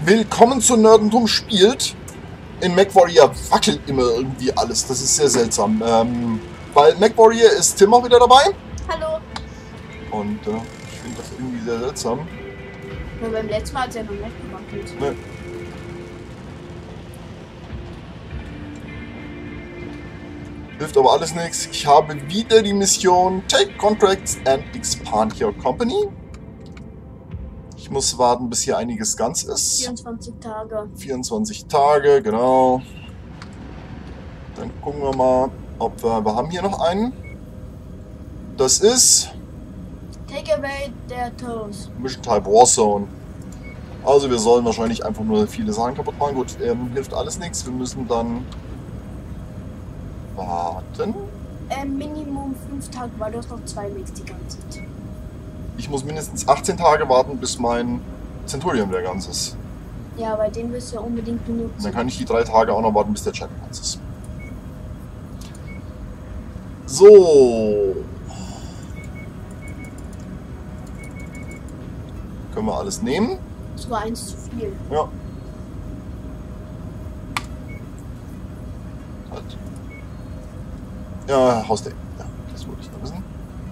Willkommen zu Nerdentum spielt. In MechWarrior wackelt immer irgendwie alles. Das ist sehr seltsam. Weil MechWarrior ist Tim auch wieder dabei. Hallo. Und ich finde das irgendwie sehr seltsam. Ja, beim letzten Mal hat es ja noch nicht gewackelt. Ne. Hilft aber alles nichts. Ich habe wieder die Mission Take Contracts and Expand Your Company. Ich muss warten, bis hier einiges ganz ist. 24 Tage. 24 Tage, genau. Dann gucken wir mal, ob wir haben hier noch einen. Das ist Take away their toes. Mission Type Warzone. Also wir sollen wahrscheinlich einfach nur viele Sachen kaputt machen. Gut, hilft alles nichts. Wir müssen dann warten. Minimum 5 Tage, weil du hast noch 2 Mix die ganze Zeit. Ich muss mindestens 18 Tage warten, bis mein Centurion wieder ganz ist. Ja, bei dem wirst du ja unbedingt benutzen. Und dann kann ich die 3 Tage auch noch warten, bis der Chat ganz ist. So. Können wir alles nehmen? Das war 1 zu viel. Ja. Halt. Ja, Hausdeck. Ja, das wollte ich noch wissen.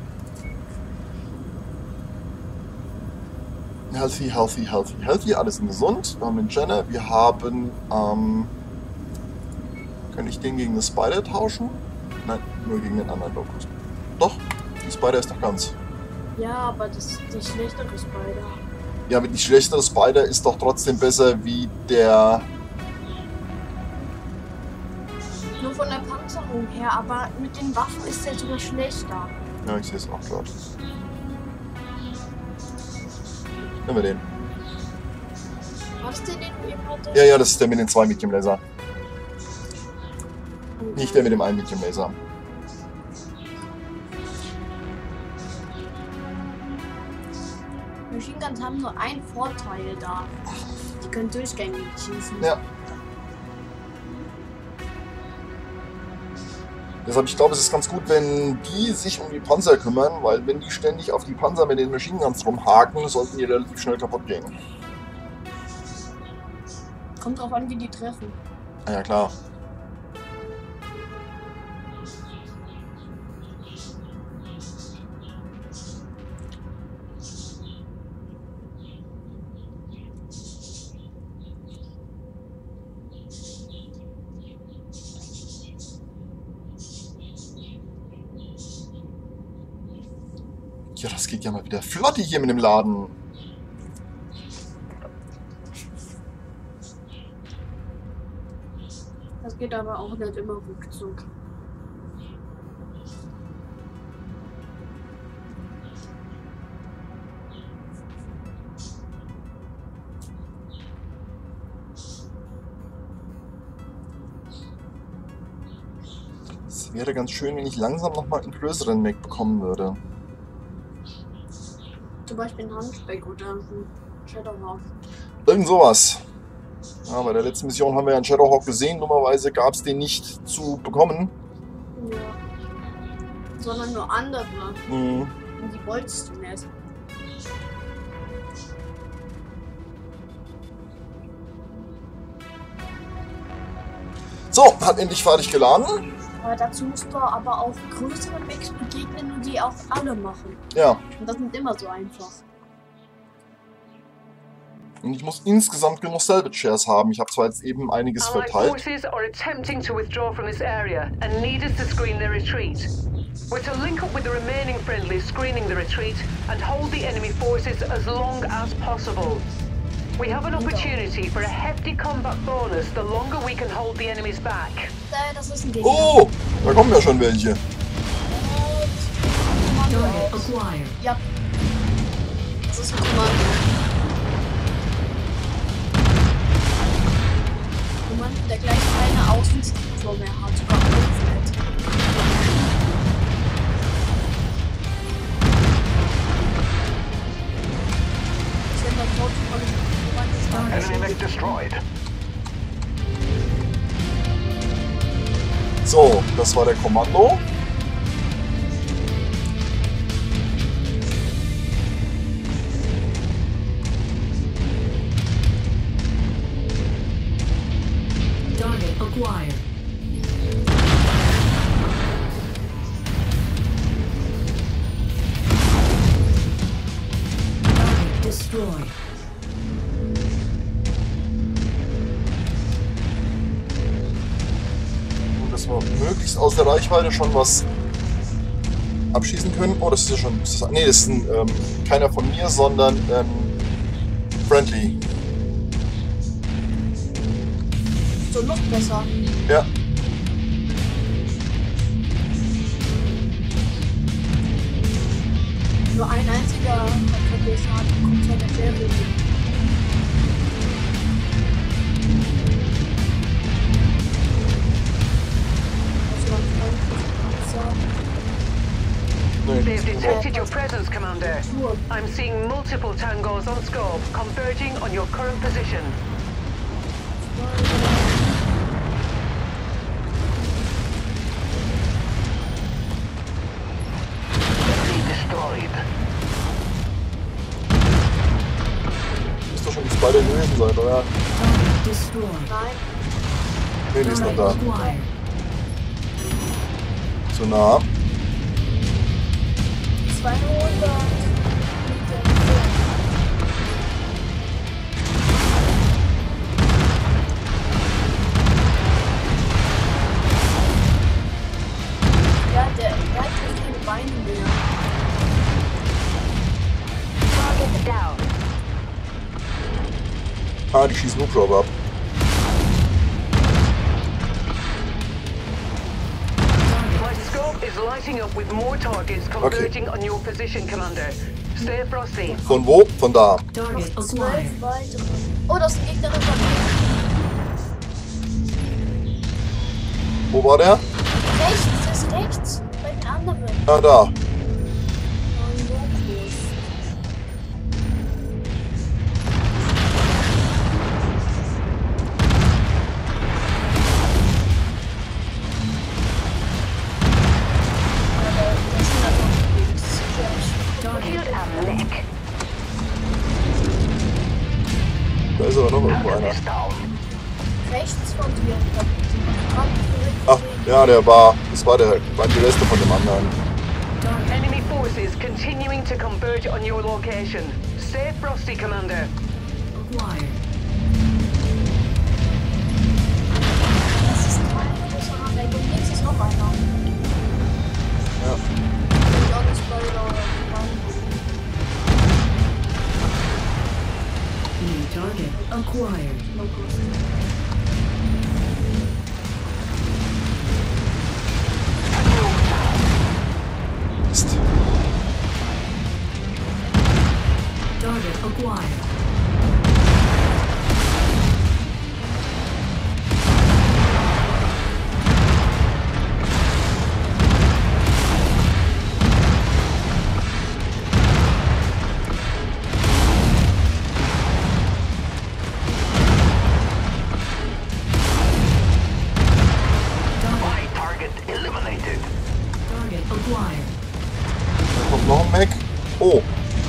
Healthy, healthy, healthy, healthy. Alles gesund. Wir haben den Jenner. Wir haben, kann ich den gegen eine Spider tauschen? Nein, nur gegen den anderen Locust. Doch, die Spider ist doch ganz. Ja, aber das ist die schlechtere Spider. Ja, aber die schlechtere Spider ist doch trotzdem besser wie der... Nur von der Panzerung her, aber mit den Waffen ist der sogar schlechter. Ja, ich sehe es auch gerade. Nehmen wir den. Was den du eben hattest? Ja, ja, das ist der mit den 2 Medium Laser. Nicht der mit dem 1 Medium Laser. Machine Guns haben nur einen Vorteil da. Die können durchgängig schießen. Ja. Deshalb, ich glaube, es ist ganz gut, wenn die sich um die Panzer kümmern, weil wenn die ständig auf die Panzer mit den Machine Guns rumhaken, sollten die relativ schnell kaputt gehen. Kommt drauf an, wie die treffen. Ah ja, klar. Ja, das geht ja mal wieder flott hier mit dem Laden. Das geht aber auch nicht immer ruckzuck. Es wäre ganz schön, wenn ich langsam nochmal einen größeren Mac bekommen würde. Zum Beispiel ein Hunchback oder ein Shadowhawk. Irgend sowas. Ja, bei der letzten Mission haben wir ja einen Shadowhawk gesehen. Dummerweise gab es den nicht zu bekommen. Ja. Sondern nur andere. Mhm. Und die wolltest du nicht. So, hat endlich fertig geladen. Aber dazu musst du aber auch größere Mix begegnen und die auch alle machen. Ja. Und das ist nicht immer so einfach. Und ich muss insgesamt genug Salvage Shares haben. Ich habe zwar jetzt eben einiges Allied verteilt. forces are attempting to withdraw from this area and need us to screen their retreat. We're to link up with the remaining friendlies screening the retreat and hold the enemy forces as long as possible. We have an opportunity for a hefty combat bonus the longer we can hold the enemies back. Das ist ein Gegner. Oh, da kommen ja schon welche. Kommando. Ja. Das ist ein Kommando. Kommando, der gleich keine Außenstruktur mehr hat. Sogar komplett. Das sind dann Kommando. Enemy mech destroyed. So, das war der Kommando. destroyed. Und dass wir möglichst aus der Reichweite schon was abschießen können. Oh, das ist ja schon... Nee, das ist ein, keiner von mir, sondern Friendly. So noch besser. Ja. Nur ein einziger Schaden kommt von der Serie. They've detected your presence, Commander. I'm seeing multiple tangos on scope, converging on your current position. Müsste doch schon die Spider gewesen sein, oder? Target destroyed. Nein, Nee, die ist noch da. Acquired. Zu nah. 200. Ja, der hat keine Beine mehr. Target down. Ah, die schießen Hubschrauber ab. My scope is lighting up with more targets converging on your position, Commander. Stay frosty. Von wo? Von da. Target 12 acquired. weitere. Oh, das ist ein Gegner von Wo war der? rechts, das ist rechts. Bei den anderen. Ah, da. Field am Neck. Da ist aber noch irgendwo einer. Rechts von dir. Ach, ja, das waren die Reste von dem anderen. Enemy forces continuing to converge on your location. Stay frosty, Commander. Acquired. Das ist ein großer Weg und links ist noch einer. Ja. Und auch nicht bei der New target acquired. Mist. Target acquired. Target acquired. Da kommt noch ein Mac. Oh.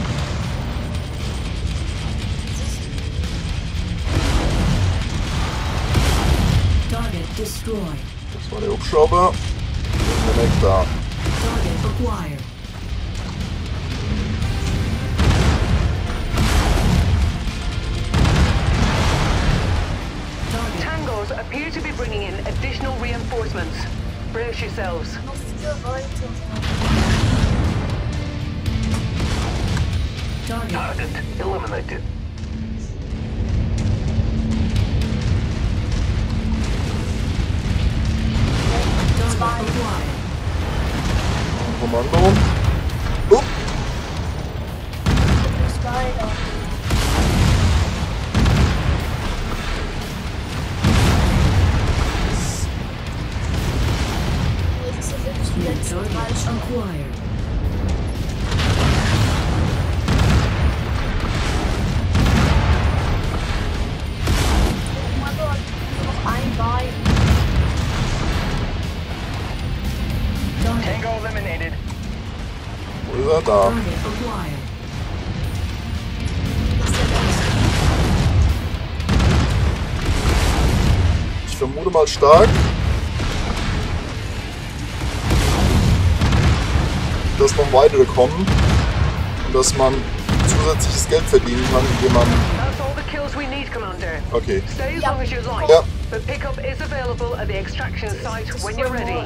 Target destroyed. Das war der Hubschrauber. Und der Mac da. Target acquired. Target Tangos appear to be bringing in additional reinforcements. Brace yourselves. noch 4 weiter. target Eliminated. target acquired. Kommando. Oh. Spider. Jetzt ist wirklich die letzte Target falsche. acquired. Oh mein Gott, nur noch ein Bein. Target Tango eliminated. Wo ist er? Da. acquired. Das ist der letzte. Ich vermute mal stark, dass noch weitere kommen und dass man zusätzliches Geld verdienen kann, indem man... That's all the kills we need, Commander. Okay. Stay as long as you'd like. Ja. But pickup is available at the extraction site when you're ready.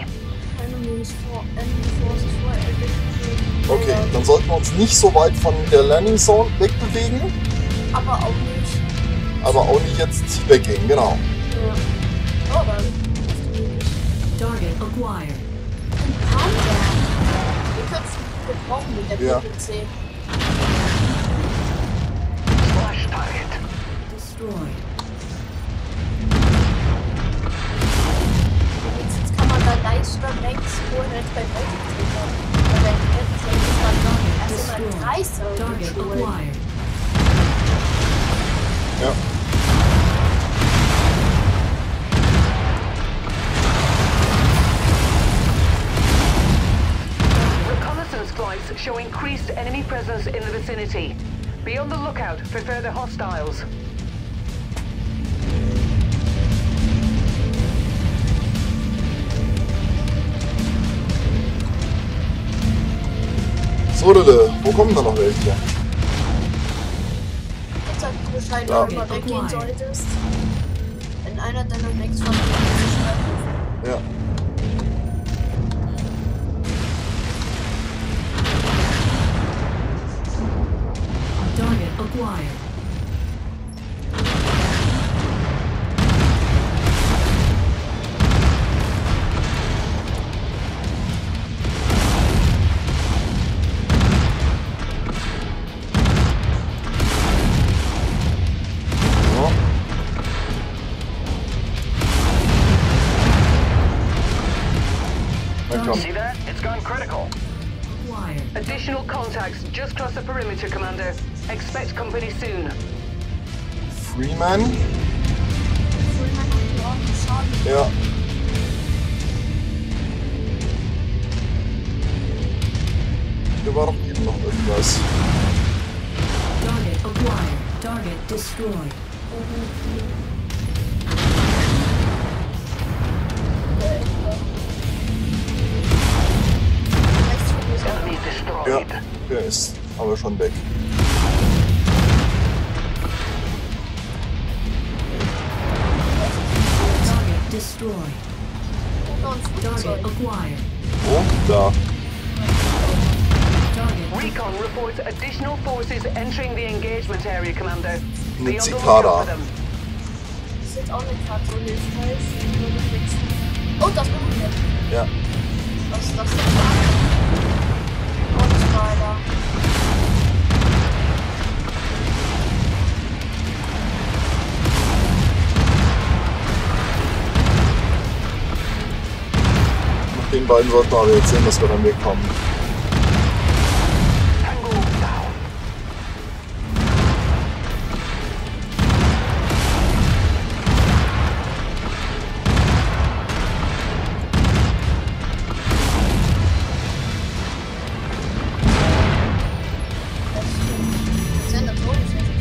Okay, dann sollten wir uns nicht so weit von der Landing Zone wegbewegen, Aber auch nicht. aber auch nicht jetzt weggehen, genau. Ja. Oh, dann. Target acquired. Wir können es gebrauchen mit der Ja. PPC. Flash target. Destroyed. Jetzt kann man da leichter längs, wo er jetzt bei Multiplayer hat. Weil der PPC ist dann erst immer 3 Target Server. acquired. Ja. Reconnaissance flights show increased enemy presence in the vicinity. Be on the lookout for further hostiles. So, Lille, wo kommen da noch welche? Jetzt sag Bescheid, Ja. wenn du mal weggehen solltest. Wenn einer deiner Max von dir Ja. Target acquired. Ja. Na komm. See that? It's gone critical. Acquired. Additional contacts just cross the perimeter, Commander. Expect company soon. Freeman. Schaden. Ja. Hier war doch eben noch irgendwas. Target acquired. Target destroyed. Enemy Ja, destroyed. der ist aber schon weg. Target destroyed. Target acquired. Wo? Da. Target Recon reports additional forces entering the engagement area, Commander. Mit Be on the Cicada. lookout for them. Das ist jetzt auch nicht gerade so hilfreich. Nur mit nichts. Oh, das war gut. Ja. Was ist das denn? Und weiter. Nach den beiden sollten wir aber jetzt sehen, dass wir dann wegkommen. Tango down. Senatoren ist jetzt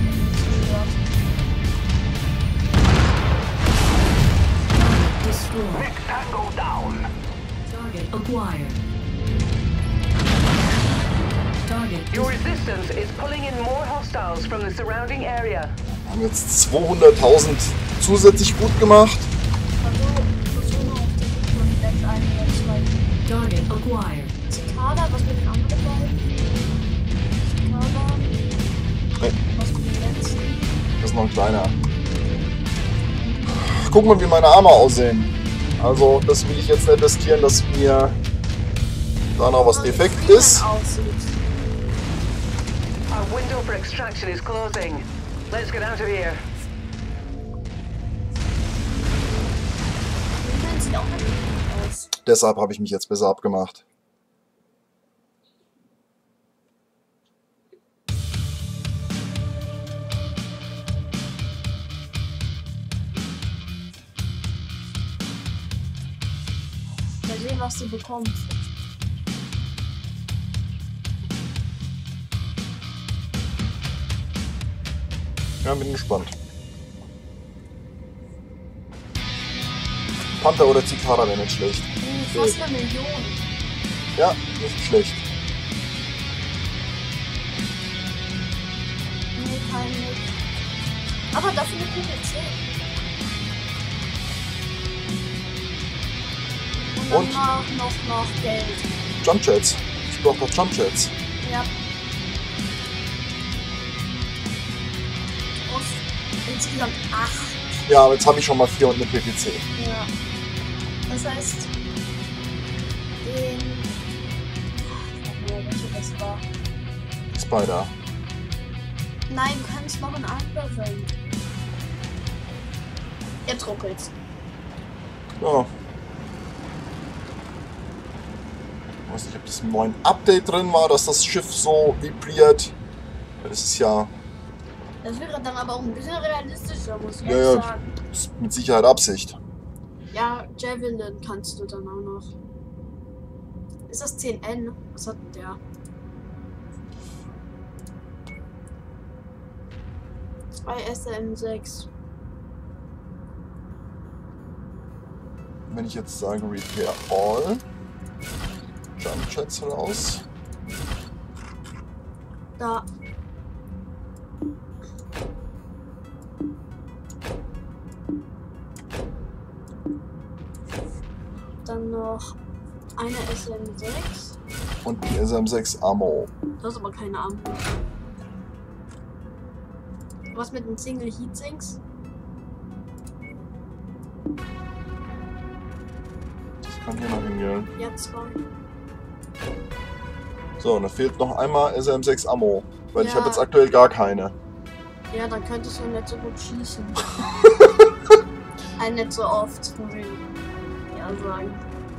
target destroyed. Tango down. Target acquired. Target Your resistance is pulling in more hostiles from the surrounding area. Wir haben jetzt 200.000 zusätzlich gut gemacht. versuchen auf den Rücken vielleicht ein oder zwei. target acquired. Cicada, was mit den anderen beiden? Cicada, Nee, was mit den letzten? das ist noch ein kleiner. Gucken wir, wie meine Arme aussehen. Also, das will ich jetzt nicht riskieren, dass mir da noch was defekt ist. Aussieht. Our window for extraction is closing. Let's get out of here. Freeman sieht auch nicht gut aus. Deshalb habe ich mich jetzt besser abgemacht. Mal sehen, was sie bekommt. Ja, bin gespannt. Panther oder Cicada wäre nicht schlecht. Fast eine Million. Ja, nicht schlecht. keinen mit. Aber dafür eine PPC. Und danach noch Geld. Jump Jets. Ich brauche noch Jump Jets. Ja. Und insgesamt 8. Ja, aber jetzt habe ich schon mal 4 und eine PPC. Ja. Das heißt, den. Welche das war? Spider. Nein, du kannst noch einen anderen. Jetzt ruckelt's. Ja. Ich weiß nicht, ob das im neuen Update drin war, dass das Schiff so vibriert. Das ist ja. Das wäre dann aber auch ein bisschen realistischer, muss ich Ja, sagen. ist mit Sicherheit Absicht. Ja, Javelin kannst du dann auch noch. Ist das 10N? Was hat der? Zwei SM6. Wenn ich jetzt sage Repair All, Jump Jets raus. Da. Dann noch eine SM6. Und die SM6 Ammo. Du hast aber keine Ammo. Was mit den Single Heatsinks? Das kann hier noch hingehen. Ja, 2. So, und da fehlt noch einmal SM6 Ammo. Weil ich Ja. habe jetzt aktuell gar keine. Ja, dann könntest du nicht so gut schießen. Nicht so oft, muss ich ja sagen.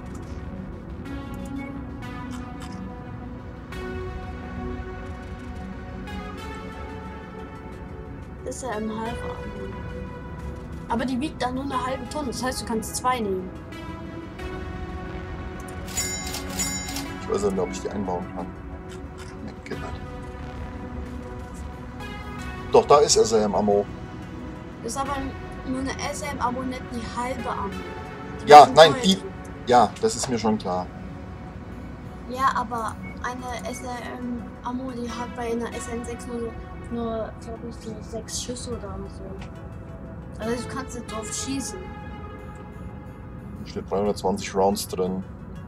Das ist ja ein halber Ammo. Aber die wiegt dann nur eine halbe Tonne, das heißt, du kannst 2 nehmen. Ich weiß nicht, ob ich die einbauen kann. Nee, geht nicht. Doch, da ist SM Ammo. Das ist aber nur eine SM-Ammo, nicht die halbe Ammo. Die Ja, machen nein, teuer. die. Ja, das ist mir schon klar. Ja, aber eine SM-Ammo, die hat bei einer SN6 nur glaube ich, so 6 Schüsse oder so. Also du kannst nicht drauf schießen. Hier steht 320 Rounds drin.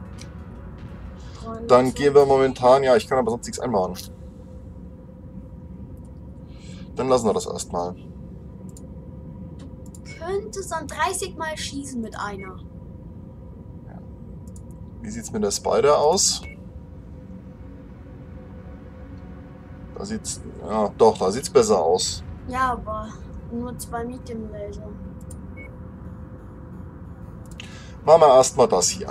Und Dann gehen wir momentan, ja, ich kann aber sonst nichts einbauen. Dann lassen wir das erstmal. könntest dann 30 Mal schießen mit einer. Wie sieht's mit der Spider aus? Da sieht's. Ja, doch, da sieht's besser aus. Ja, aber nur 2 Medium Laser. Machen wir erstmal das hier.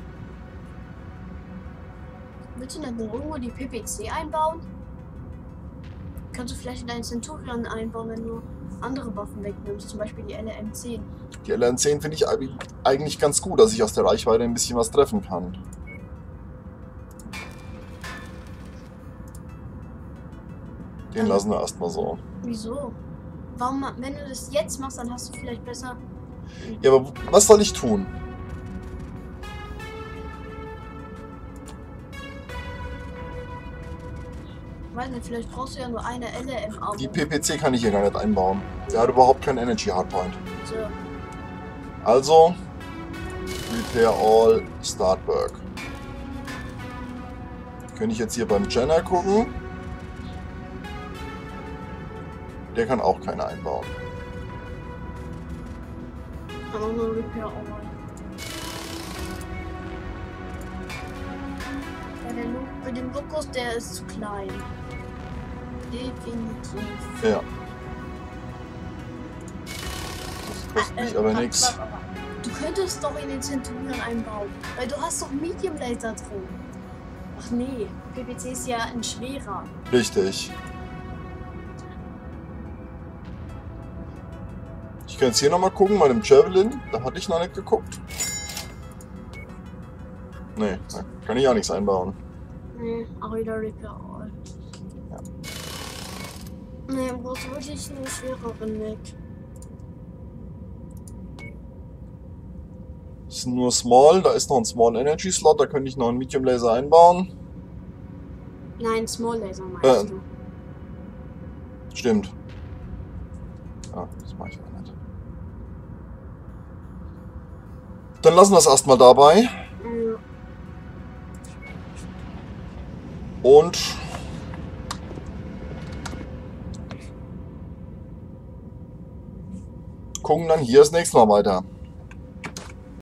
Willst du nicht irgendwo die PPC einbauen? Kannst du vielleicht in deinen Centurion einbauen, wenn du andere Waffen wegnimmst, zum Beispiel die LRM-10. Die LN10 finde ich eigentlich ganz gut, dass ich aus der Reichweite ein bisschen was treffen kann. Den lassen wir erstmal so. Wieso? Warum, wenn du das jetzt machst, dann hast du vielleicht besser. Ja, aber was soll ich tun? Weiß nicht, vielleicht brauchst du ja nur eine LRM-Ammo. Die PPC kann ich hier gar nicht einbauen. Der hat überhaupt keinen Energy Hardpoint. So. Also, Repair All, Start Work. Könnte ich jetzt hier beim Jenner gucken. Der kann auch keine einbauen. Aber nur Repair All. Bei dem Lukas, der ist zu klein. Definitiv. Ja. Das kostet mich aber nichts. Du könntest doch in den Centurion einbauen, weil du hast doch Medium Laser drin. Ach nee, PPC ist ja ein schwerer. Richtig. Ich kann jetzt hier nochmal gucken, bei dem Javelin. Da hatte ich noch nicht geguckt. Nee, da kann ich auch nichts einbauen. Nee, auch wieder Repair All. Ja. Nee, brauchst du wirklich einen schwereren Mac. Das ist nur Small, da ist noch ein Small Energy Slot, da könnte ich noch einen Medium Laser einbauen. Nein, Small Laser meinst du. Stimmt. Ja, das mache ich aber nicht. Dann lassen wir es erstmal dabei. Und gucken dann hier das nächste Mal weiter.